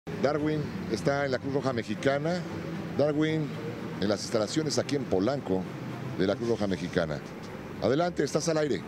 Darwin está en la Cruz Roja Mexicana. Darwin en las instalaciones aquí en Polanco de la Cruz Roja Mexicana. Adelante, estás al aire.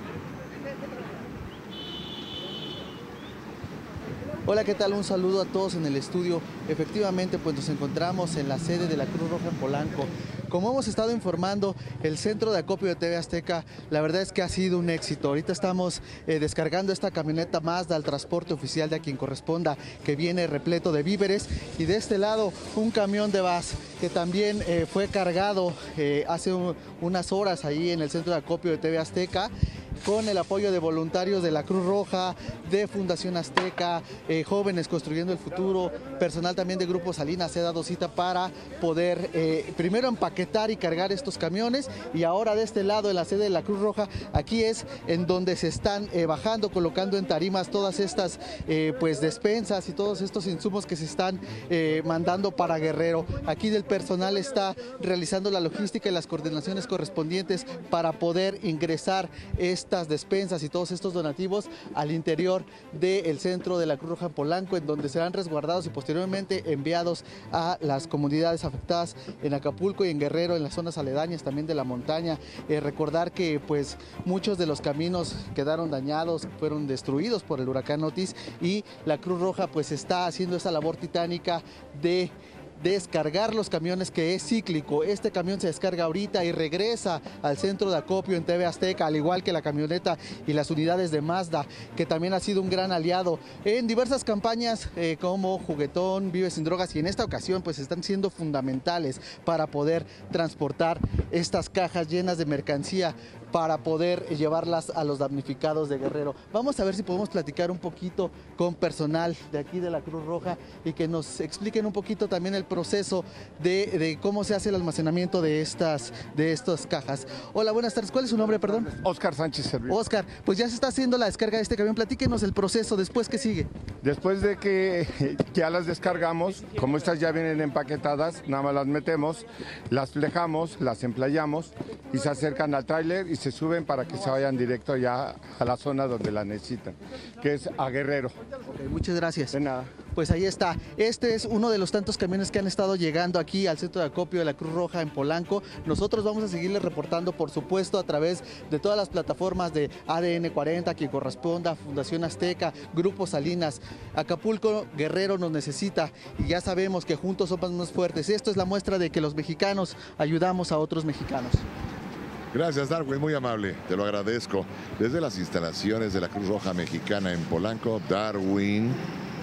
Hola, ¿qué tal? Un saludo a todos en el estudio. Efectivamente, pues nos encontramos en la sede de la Cruz Roja en Polanco. Como hemos estado informando, el centro de acopio de TV Azteca, la verdad es que ha sido un éxito. Ahorita estamos descargando esta camioneta Mazda al transporte oficial de a quien corresponda, que viene repleto de víveres. Y de este lado, un camión de VAS que también fue cargado hace unas horas ahí en el centro de acopio de TV Azteca, con el apoyo de voluntarios de la Cruz Roja, de Fundación Azteca, Jóvenes Construyendo el Futuro, personal también de Grupo Salinas se ha dado cita para poder primero empaquetar y cargar estos camiones. Y ahora de este lado, en la sede de la Cruz Roja, aquí es en donde se están bajando, colocando en tarimas todas estas pues despensas y todos estos insumos que se están mandando para Guerrero. Aquí del personal está realizando la logística y las coordinaciones correspondientes para poder ingresar estas despensas y todos estos donativos al interior del centro de la Cruz Roja en Polanco, en donde serán resguardados y posteriormente enviados a las comunidades afectadas en Acapulco y en Guerrero, en las zonas aledañas también de la montaña. Recordar que pues muchos de los caminos quedaron dañados, fueron destruidos por el huracán Otis, y la Cruz Roja pues está haciendo esa labor titánica de descargar los camiones, que es cíclico. Este camión se descarga ahorita y regresa al centro de acopio en TV Azteca, al igual que la camioneta y las unidades de Mazda, que también ha sido un gran aliado en diversas campañas como Juguetón, Vive Sin Drogas, y en esta ocasión pues están siendo fundamentales para poder transportar estas cajas llenas de mercancía para poder llevarlas a los damnificados de Guerrero. Vamos a ver si podemos platicar un poquito con personal de aquí de la Cruz Roja y que nos expliquen un poquito también el proceso de cómo se hace el almacenamiento de estas cajas. Hola, buenas tardes. ¿Cuál es su nombre, perdón? Óscar Sánchez Servín. Óscar, pues ya se está haciendo la descarga de este camión. Platíquenos el proceso, después ¿qué sigue? Después de que ya las descargamos, como estas ya vienen empaquetadas, nada más las metemos, las flejamos, las emplayamos y se acercan al tráiler y se suben para que se vayan directo ya a la zona donde la necesitan, que es a Guerrero. Okay, muchas gracias. De nada. Pues ahí está. Este es uno de los tantos camiones que han estado llegando aquí al centro de acopio de la Cruz Roja en Polanco. Nosotros vamos a seguirles reportando, por supuesto, a través de todas las plataformas de ADN 40, quien corresponda, Fundación Azteca, Grupo Salinas. Acapulco, Guerrero nos necesita y ya sabemos que juntos somos más fuertes. Esto es la muestra de que los mexicanos ayudamos a otros mexicanos. Gracias, Darwin, muy amable, te lo agradezco. Desde las instalaciones de la Cruz Roja Mexicana en Polanco, Darwin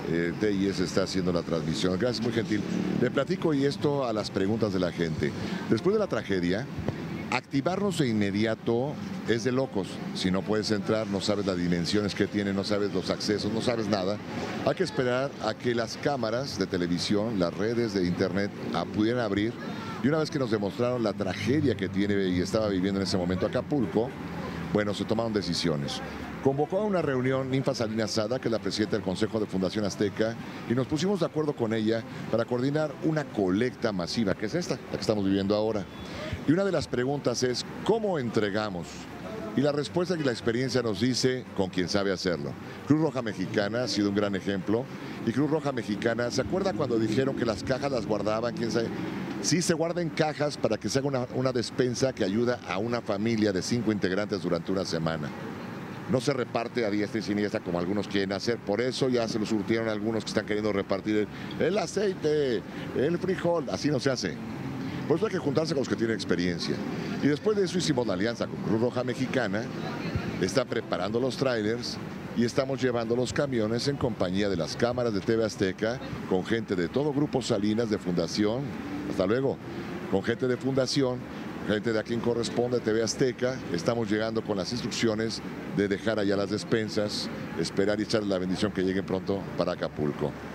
TIS está haciendo la transmisión. Gracias, muy gentil. Le platico y esto a las preguntas de la gente. Después de la tragedia, activarnos de inmediato es de locos. Si no puedes entrar, no sabes las dimensiones que tiene, no sabes los accesos, no sabes nada. Hay que esperar a que las cámaras de televisión, las redes de internet pudieran abrir. Y una vez que nos demostraron la tragedia que tiene y estaba viviendo en ese momento Acapulco, bueno, se tomaron decisiones. Convocó a una reunión Ninfa Salinas Sada, que es la presidenta del Consejo de Fundación Azteca, y nos pusimos de acuerdo con ella para coordinar una colecta masiva, que es esta, la que estamos viviendo ahora. Y una de las preguntas es, ¿cómo entregamos? Y la respuesta y la experiencia nos dice con quien sabe hacerlo. Cruz Roja Mexicana ha sido un gran ejemplo. Y Cruz Roja Mexicana, ¿se acuerda cuando dijeron que las cajas las guardaban? ¿Quién sabe? Sí, se guarda en cajas para que se haga una despensa que ayuda a una familia de 5 integrantes durante una semana. No se reparte a diestra y siniestra como algunos quieren hacer. Por eso ya se lo surtieron algunos que están queriendo repartir el aceite, el frijol. Así no se hace. Por eso hay que juntarse con los que tienen experiencia. Y después de eso hicimos la alianza con Cruz Roja Mexicana. Están preparando los trailers y estamos llevando los camiones en compañía de las cámaras de TV Azteca, con gente de todo Grupo Salinas, de Fundación, hasta luego, con gente de Fundación, gente de a quien corresponde, TV Azteca. Estamos llegando con las instrucciones de dejar allá las despensas, esperar y echarle la bendición que lleguen pronto para Acapulco.